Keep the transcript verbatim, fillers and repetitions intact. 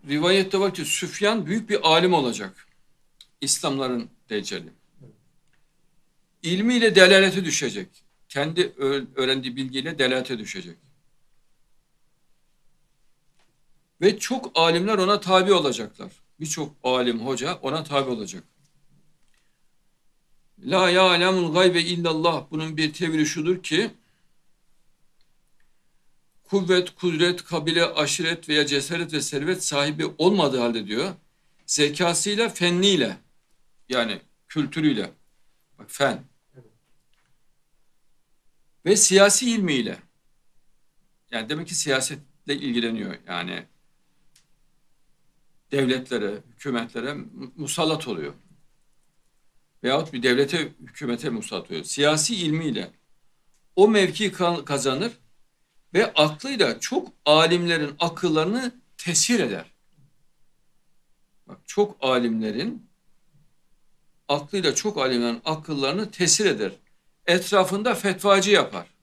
rivayette var ki Süfyan büyük bir alim olacak. İslamların decali. İlmiyle delalete düşecek. Kendi öğrendiği bilgiyle delalete düşecek. Ve çok alimler ona tabi olacaklar. Birçok alim, hoca ona tabi olacak. La ya'lemul gaybe illallah. Bunun bir tevili şudur ki kuvvet, kudret, kabile, aşiret veya cesaret ve servet sahibi olmadığı halde diyor, zekasıyla, fenniyle, yani kültürüyle, bak fen, ve siyasi ilmiyle, yani demek ki siyasetle ilgileniyor, yani devletlere, hükümetlere musallat oluyor. Veyahut bir devlete, hükümete musallat oluyor. Siyasi ilmiyle o mevki kazanır ve aklıyla çok alimlerin akıllarını tesir eder. Bak, çok alimlerin aklıyla çok alimlerin akıllarını tesir eder. Etrafında fetvacı yapar.